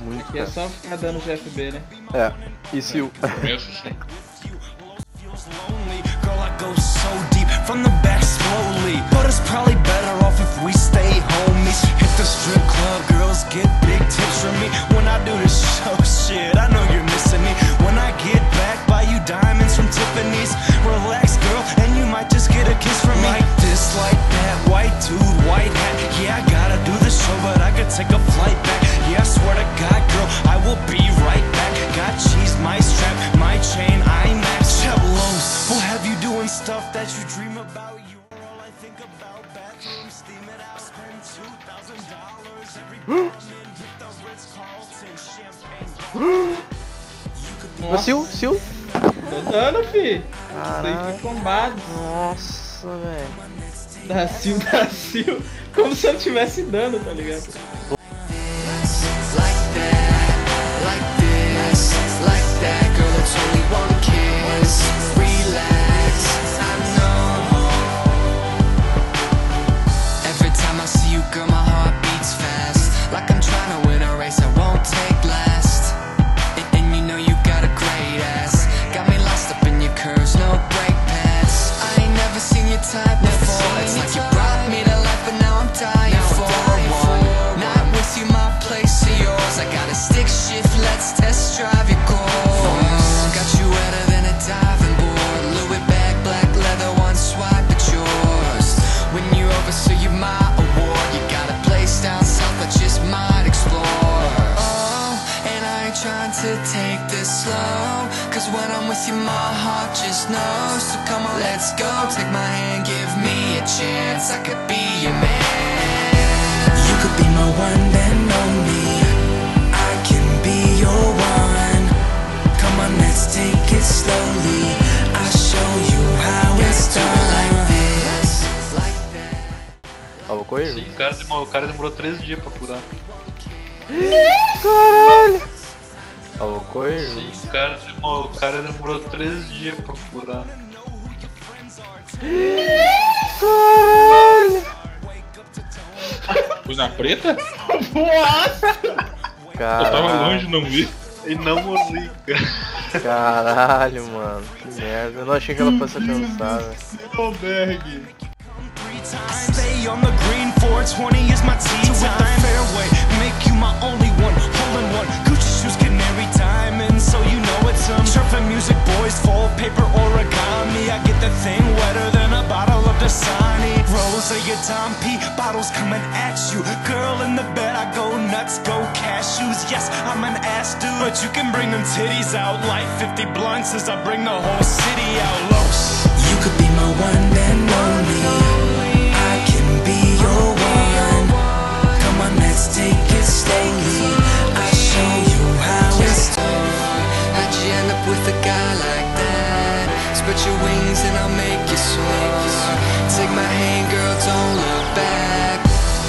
Aqui é só ficar dando GFB, né? É, e Sil. Começo sim. Girl, I go so deep from the back slowly, but it's probably better off if we stay homies. Hit the strip club, girls get big tips from me. When I do this show, shit, I know you're missing me. When I get back, buy you diamonds from Tiffany's. Relax, girl, and you might just get a kiss from me. Like this, like that, white dude, white hat. Yeah, I gotta do the show, but I could take a flight back. Yeah, I swear to God, girl, I will be right back. Got cheese, my strap, my chain, IMAX. Chevlos will have you doing stuff that you dream about. You all I think about, bathroom, steam it out, spend $2,000 every morning, hit the Ritz-Carlton, champagne. Sil? Tô dando, fi. Caralho. Tem que combate. Nossa, velho. Da Sil. Como se eu não tivesse dando, tá ligado? Like this, like that, girl, it's only one kiss. Relax, I know. Every time I see you, girl, my heart beats fast. Like I'm trying to win a race I won't take last. And you know you got a great ass. Got me lost up in your curves, no brake pads. I ain't never seen your type before. It's like you brought me to life, but now I'm dying for one. Not with you, my place or yours. I got a stick shift, let's test drive your core. Got you wetter than a diving board. Louis bag, black leather, one swipe at yours. When you're over, so you're my award. You got a place down south I just might explore. Oh, and I ain't trying to take this slow, cause when I'm with you my heart just knows. So come on, let's go, take my hand, give me a chance. I could be your man. You could be my one and only. I can be your one. Come on, let's take it slowly. I'll show you how it's done. Like this, like that. Ó, vou correr. Sim, o cara demorou 3 dias pra curar. Caralho. Ó, vou correr. Sim, o cara demorou 3 dias pra curar. Caralho. Fui na preta? Nossa! Eu tava Caralho. longe, não vi. E não morri, cara. Caralho, mano. Que merda. Eu não achei que ela fosse alcançar, velho. Goldberg. Stay on the green, 420 is my tea time. Fairway, make you my only one, hole in one. Gucci shoes, canary diamonds, so you know it's surfing music, boys, full paper origami. I get the thing wetter than a bottle of Dasani. Rose of your Tom P, bottles coming at you. Girl in the bed, I go nuts, go cashews. Yes, I'm an ass dude, but you can bring them titties out. Like 50 blunts as I bring the whole city out. Los, you could be my one and only. I can be your one. Come on, let's take it slowly. I'll show you how it's done. How'd you end up with a guy like that? Spread your wings and I'll make you soar. Take my hand, girl, don't look back.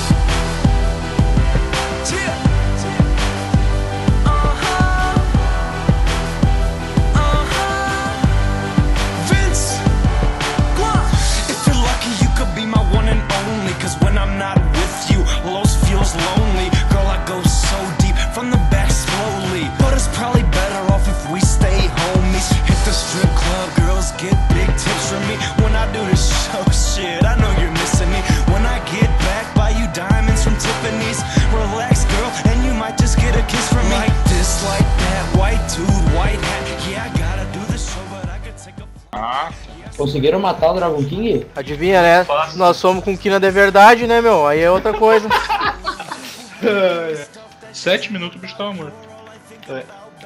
Vince, if you're lucky, you could be my one and only. Cause when I'm not with you, Los feels lonely. Girl, I go so deep from the back slowly, but it's probably better off if we stay homies. Hit the strip club, girls get big tips from me. When I do this show, shit, I know you're missing me. When I get back, buy you diamonds from Tiffany's. Relax, girl, and you might just get a kiss from me. Like this, like that, white dude, white hat. Yeah, I gotta do the show, but I could take a... Ah, Conseguiram matar o Dragon King? Adivinha, né? Fácil. Nós somos com Kina de verdade, né, meu? Aí é outra coisa. 7 minutos o bicho tava morto. É.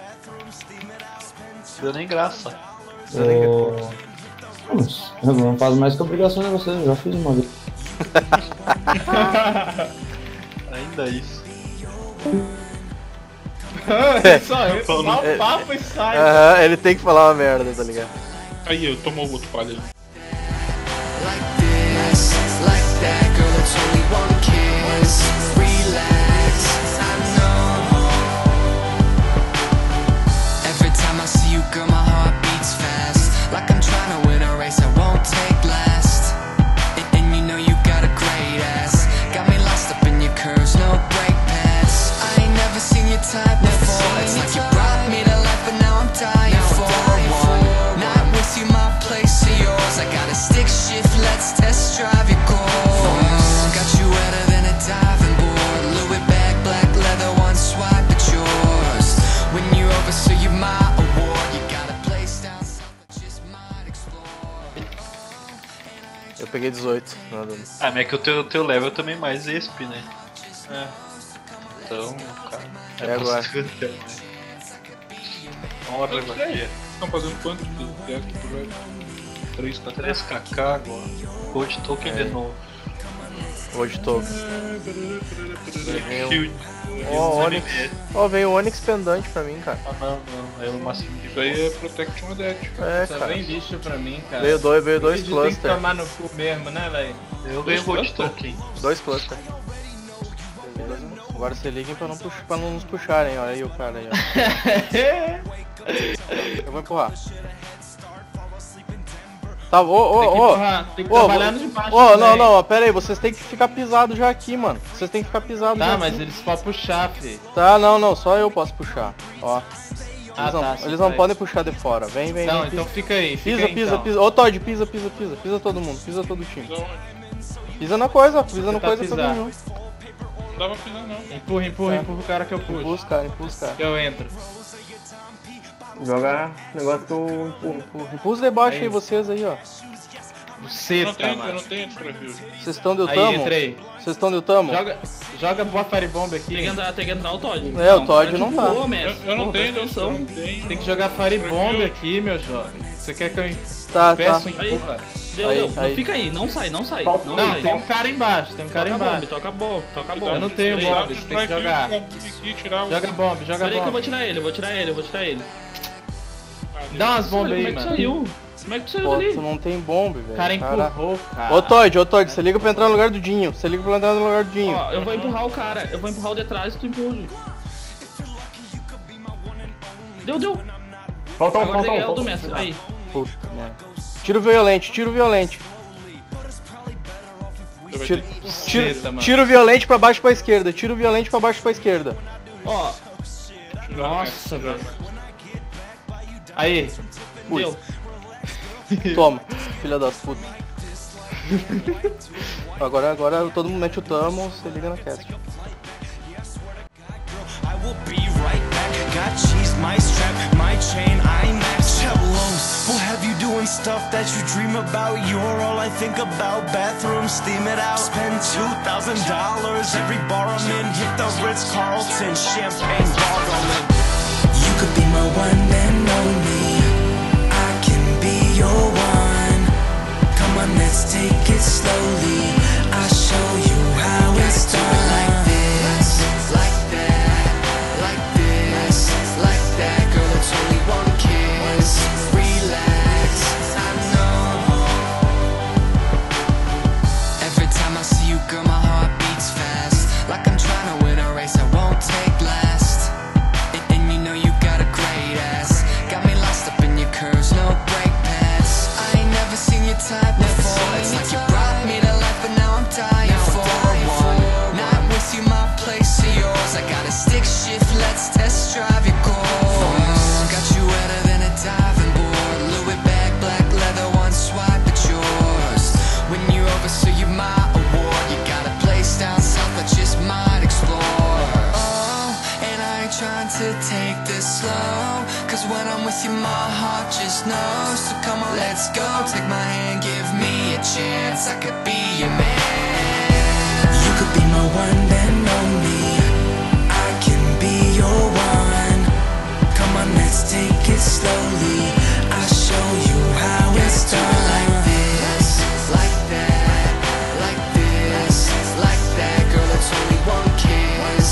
Deu nem graça. Vamos, eu não faço mais que obrigação de vocês, eu já fiz uma vez. Ainda isso. Só eu, só o papo e sai. Aham, ele tem que falar uma merda, tá ligado? Aí, eu tomo o outro palha ali. Like this, like that, girl, it's only one kiss. Relax, I know. Every time I see you, girl, my heart beats fast. Like I'm trying to win a race I won't take last. And you know you got a great ass. Got me lost up in your curves, no brake pads. I ain't never seen your type. peguei 18. Nada. Ah, mas é que o teu level também mais ESP, né? É. Então, cara. É agora. Uma hora agora. Estão fazendo quanto de teste pro velho? 3k. 3kk agora. Gold token de novo. Hoje tô. Shield. Ó, Onix. Ó, veio o Onix pendante pra mim, cara. Ah, não. É o máximo de Isso aí é Protection Dead. É, Só cara. vem lixo pra mim, cara. Veio dois Tem que cluster. tomar no cu mesmo, né, velho? Eu ganhei Gold token. 2 cluster. Agora se liguem pra não nos puxarem, olha aí o cara aí, ó. Eu vou empurrar. Tá, Tem que trabalhar no de baixo. também. não, pera aí, vocês têm que ficar pisado já aqui, mano. Vocês têm que ficar pisado já Tá, aqui. mas eles podem puxar, fi. Tá, não, só eu posso puxar, ó. Ah, tá, Eles não vai. podem puxar de fora, vem, Não, pisa. então fica aí. Pisa, Fica aí, então. Ô Todd, pisa todo mundo, pisa todo o time. Pisa na coisa, pisa no Tá coisa pisar. todo mundo. Não dava pisar não. Empurra o cara que eu puxo. Impulso, cara. Que eu entro. Joga negócio que eu empurro. Impulso de baixo É aí, isso. vocês aí, ó. Eu não Buceta, tenho, eu mano. não tenho extra build. Vocês estão de Aí, tamo? entrei. Vocês estão de tamo? Joga boa firebomb aqui. Tem que entrar o Todd. É, o Todd não tá. Boa, mestre. Eu não Pô, tenho, presta eu atenção. não tenho. Tem que jogar firebomb aqui, meu jovem. Você quer que eu Tá. peça um Aí. empurra? Deu. Aí. Fica aí, não sai. Não Não, sai. tem um cara embaixo, Toca bomb, toca bomb. Eu não tenho Peraí. bomb, você tem que jogar. Tirar o... Joga bomb, joga Peraí que eu vou bomb. tirar ele, eu vou tirar ele. Dá umas bombas Olha, aí, como é que mano. saiu? Como é que tu saiu Pô, dali? tu não tem bomb, velho. O cara empurrou, cara. Ô Todd, você liga pra entrar no lugar do Dinho. Você liga pra entrar no lugar do Dinho. Ó, eu vou empurrar o cara, eu vou empurrar o de trás e tu empurra. Deu. Agora tem ela do mestre, aí. Puta merda. Tiro violente. Mano. Tiro violente pra baixo pra esquerda. Tiro violente pra baixo pra esquerda. Ó, Nossa, velho. Aí, deu. Toma, filha da puta. Agora todo mundo mete o tamo, você liga na cast. I will be right back. Got cheese, my strap, my chain, IMAX. Cellos will have you doing stuff that you dream about. You're all I think about. Bathroom, steam it out. Spend $2,000 every bar I'm in. Hit the Ritz Carlton, champagne gargling. You could be my one and only. I can be your one. Come on, let's take it slowly. I'll show you how it's done. Like this, like that, like this, like that. Girl, it's only one kiss. Relax, I know. Every time I see you, girl, my heart beats fast. Like I'm trying to win a race I won't take last. And you know you got a great ass. Got me lost up in your curves, no brake pads. I ain't never seen your type before. It's like you brought me to life, but now I'm dying for one. Not with you, my place or yours. I got a stick shift, let's test drive your course. Got you wetter than a diving board. Louis bag, black leather, one swipe at yours. When you're over, so you're my award. You got a place down south I just might explore. Oh, and I ain't trying to take this slow, cause when I'm with you my heart just knows. So come on, let's go, take my hand, give me a chance. I could be your man. You could be my one and only. I can be your one. Come on, let's take it slowly. I'll show you how it's done. Like this, like that, like this, like that. Girl, it's only one kiss.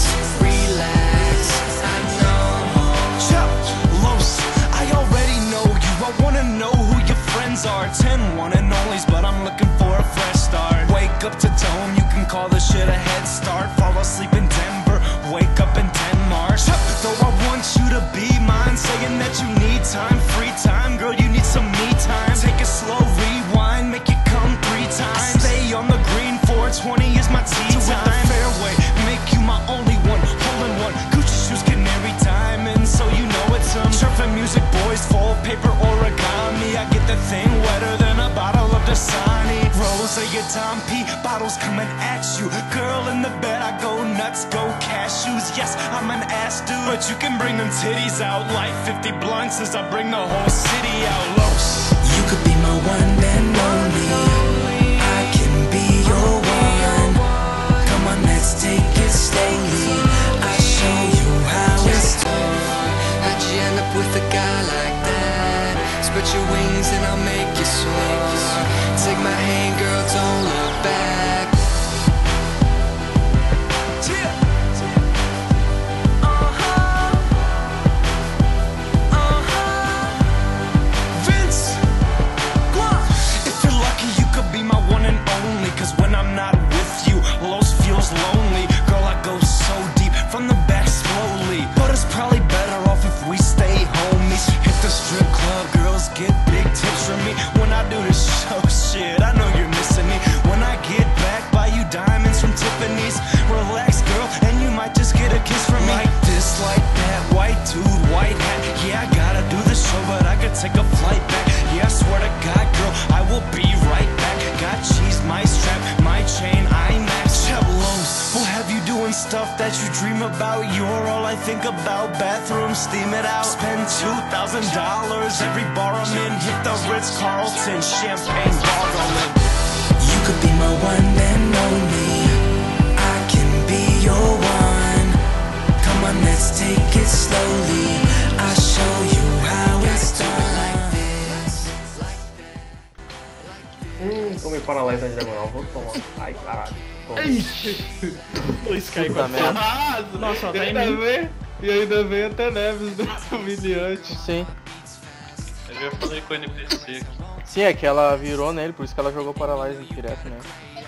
Relax, I know. Chuck, Los, I already know you. I wanna know who your friends are. 10 one and onlys, but I'm looking for a fresh start. Wake up to tone, you can call this shit a head start. Fall asleep in Denver, wake up in Denmark. Chuck, though I want you to be mine, saying that you need time, free time. Girl, you need some me time. Take a slow rewind, make it come 3 times. Stay on the green, 420 is my tea time. The fairway, make you my only one, hole in one. Gucci shoes, canary diamonds, so you know it's surfing music, boys, full paper origami. I get the thing wetter than a bottle of Dasani. Rose of your Tom P, bottles coming at you. Girl in the bed, I go nuts, go cashews. Yes, I'm an ass dude, but you can bring them titties out. Like 50 blunts as I bring the whole city out. Los, you could be my one and only. I slowly. I'll show you how it's done. How'd you end up with a guy like that? Spread your wings and I'll make you soar. Take my hand, girl, don't look back. Vince, if you're lucky, you could be my one and only. Cause when I'm not with you, Los feels lonely. Girl, I go so deep from the back slowly. But it's probably better off if we stay homies. Hit the strip club, girls get big tips from me. When I do this show, shit, I know you're missing me. When I get back, buy you diamonds from Tiffany's. Relax, girl, and you might just get a kiss from me. Like this, like that, white dude, white hat. Yeah, I gotta do the show, but I could take a flight back. Yeah, I swear to God, girl, I will be right back. Got cheese, my strap, my chain, IMAX. Chablos, we'll have you doing stuff that you dream about. You're all I think about. Bathroom, steam it out. Spend $2,000 every bar I'm in. Hit the Ritz-Carlton, champagne boggling. You could be my one and only. I can be your one. Come on, let's take it slowly. I'll show you how it's done. Like this, like that. Comi Paralyze antes da moral, vou tomar. Ai, caralho. O Sky com a Nossa, e tá em ainda mim. vem, e ainda vem até Neves do humilhante. Sim. Eu já falei com o NPC. Sim, é que ela virou nele, por isso que ela jogou Paralyze direto, né?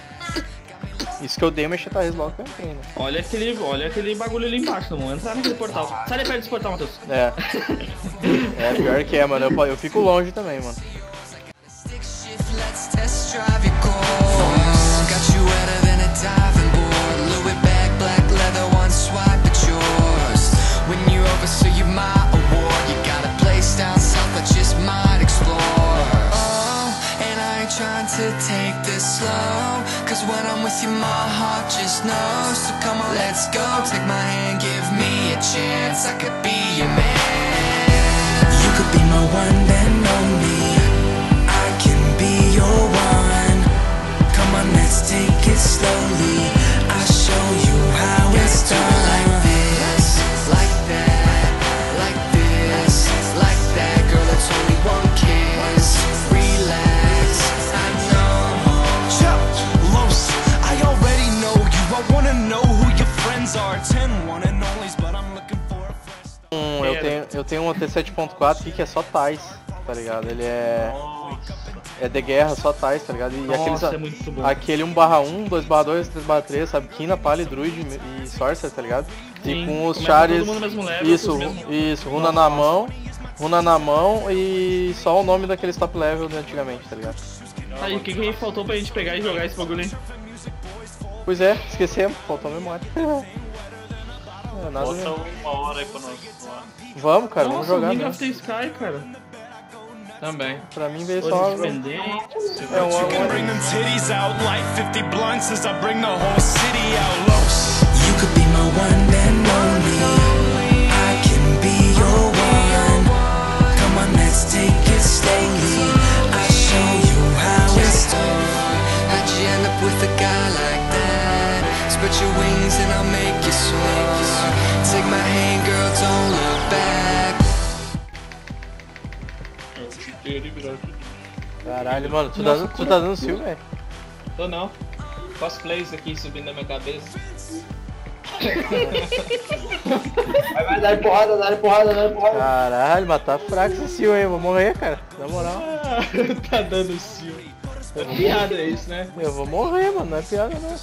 Isso que eu dei, mas tá logo que eu entrei, né? Olha aquele bagulho ali embaixo, não vamos entrar naquele portal. Sai daí perto desse portal, Matheus. É. É, pior que é, mano. Eu fico longe também, mano. Stick shift, let's test drive your course. Got you wetter than a diving board. Louis bag, black leather, one swipe at yours. When you're over, so you my award. You got a place down south, I just might explore. Oh, and I ain't trying to take this slow. Cause when I'm with you, my heart just knows. So come on, let's go. Take my hand, give me a chance. I could be your man. You could be my one and only. I can be your one. Come on, let's take it slowly. I'll show you how it's done. Like this, like that, like this, like that. Girl, it's only one kiss. Relax, I know. Los, I already know you. I wanna know who your friends are. 10 one and onlys, but I'm looking for a friend. Eu tenho um T7.4 aqui que é só Tais, tá ligado? Ele é de guerra, só Tais, tá ligado? E Nossa, aqueles, é muito bom. aquele 1/1, 2/2, 3/3, sabe? Kina, Pali, Druid e Sorcerer, tá ligado? Sim, E com os começa chares. todo mundo no mesmo level, Isso, com os mesmos- isso, runa na mão e só o nome daqueles top level de antigamente, tá ligado? Aí, o que faltou pra gente pegar e jogar esse bagulho aí? Pois é, esquecemos, faltou memória. É, nada Bota mesmo. uma hora aí pra nós voar. Vamos, cara, vamos Nossa, jogar, Ring né? of the Sky, cara. Também. Pra mim veio só. Hoje independente. É um Bring them titties out like 50 blunts as I bring the whole city out. Los, you could be my one and only. I can be your one. Come on, let's take it slowly. I'll show you how it's done. How'd you end up with a guy like that? Spread your wings and I'll make you soar. Take my hand, girl, don't look back. Caralho, mano, tu tá dando sil, velho. Tô não. Cosplays aqui subindo na minha cabeça. Vai dar porrada. Caralho, mas tá fraco esse sil aí, eu vou morrer, cara. Na moral. Tá dando cio. É piada isso, né? Eu vou morrer, mano, não é piada não.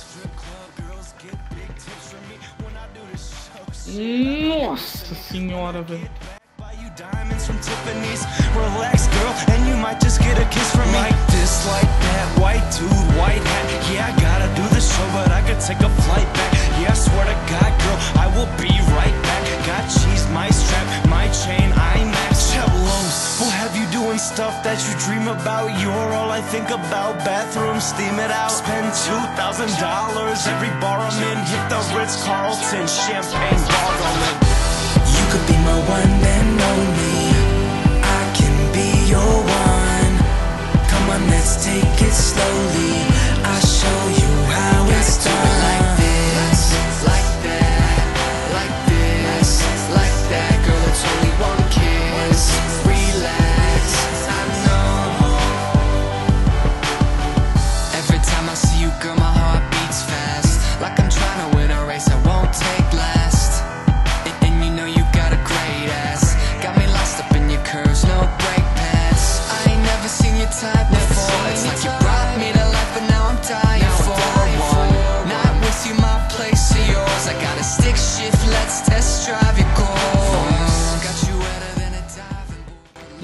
Nossa senhora, velho. Diamonds from Tiffany's. Relax, girl, and you might just get a kiss from me. Like this, like that, white dude, white hat. Yeah, I gotta do the show, but I could take a flight back. Yeah, I swear to God, girl, I will be right back. Got cheese, my strap, my chain, IMAX. Chablos, we'll have you doing stuff that you dream about. You're all I think about. Bathroom, steam it out. Spend $2,000 every bar I'm in. Hit the Ritz-Carlton, champagne boggling. You could be my one and only. I can be your one. Come on, let's take it slowly. I'll show you how it's done. Like this, like that.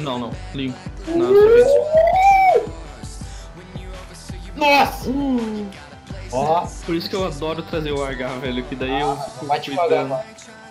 Não, limpo. Não, só Nossa! Ó, por isso que eu adoro trazer o H, velho, que daí eu vai devagar, mano.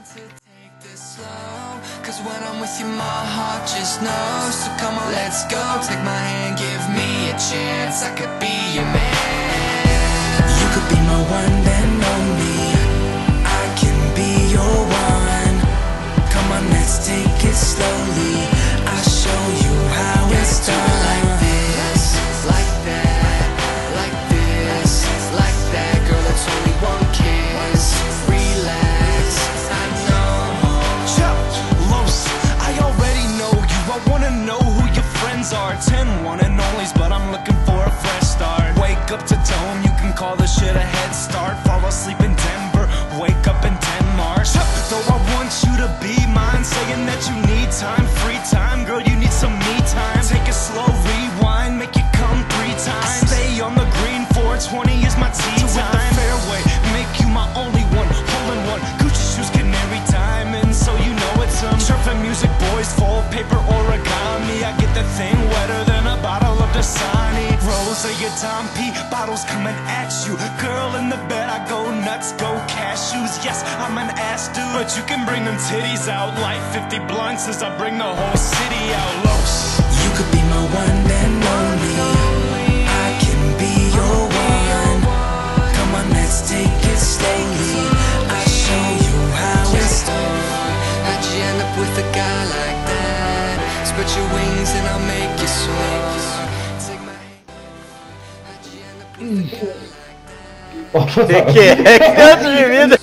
Cause when I'm with you my heart just knows. So come on, let's go, take my hand, give me a chance. I could be your man. You could be my one and only. I can be your one. Come on, let's take it slowly. I'll show you how it's done. Like this, like that, like this, like that. Girl, it's only one kiss. Relax, I know. Los, I already know you. I wanna know who your friends are. 10 one and onlys, but I'm looking for a fresh start. Wake up to Dome, you can call this shit a head start. Fall asleep in Denver, wake up in Denmark. Though I want you to be mine, saying that you need time, free time. Girl, you need some me time. Take a slow rewind, make it come 3 times. Stay on the green, 420 is my tea time. With the fairway, make you my only one. Hole in one, Gucci shoes, canary diamonds, so you know it's some surfing music, boys, full paper origami. I get the thing wetter than a bottle of Dasani. Rose of your Dom P, bottles coming at you. Girl in the bed, I go nuts, go cashews. Yes, I'm an ass dude, but you can bring them titties out. Like 50 blunts as I bring the whole city out. Los. You could be my one and only. I can be your one. Come on, let's take it slowly. I'll show you how it's done. How'd you end up with a guy like that? Spread your wings and I'll make you swing. Take my hand. How'd you end up with a guy like that? Que é? Canto de vida.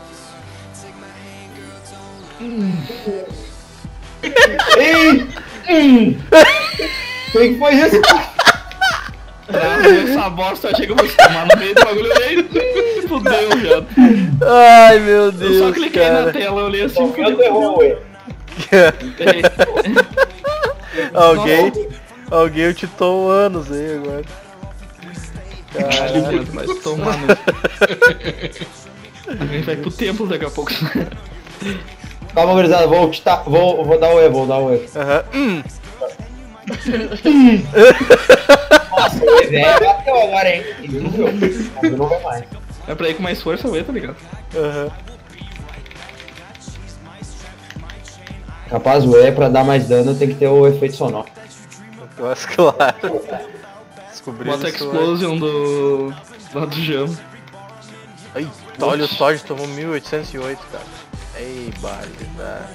Quem que foi isso? travei essa bosta, eu achei que eu vou tomar no meio do bagulho aí. Fudeu, viado. Ai, meu Deus, Eu só cliquei cara. na tela, eu olhei assim, Eu derrubo ele. Alguém utitou anos aí agora. Caralho, mas tomando. A gente vai pro templo daqui a pouco. Calma, gurizada, vou dar o E, Aham. Nossa, o E velho bateu agora, hein? Não vai mais. É pra ir com mais força, tá ligado? Aham. Rapaz, o E pra dar mais dano tem que ter o efeito sonoro. Nossa, claro. Descobri Bota a isso. explosion do Jam. Ai, olha, o Todd tomou 1808, cara. Ei, barbaridade.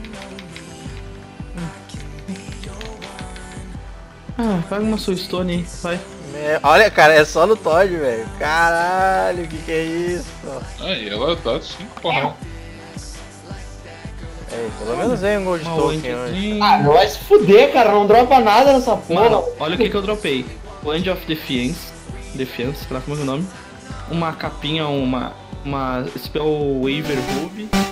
Ah, paga uma Soulstone aí, vai. Olha, cara, é só no Todd, velho. Caralho, que é isso? Aí, ela dá 5 porra. Pelo menos vem um Gold Token hoje. Ah, não vai se fuder, cara, não dropa nada nessa porra. Mano, olha o que eu dropei. Land of Defiance, sei lá como é o nome. Uma capinha, uma Spell Waver Ruby.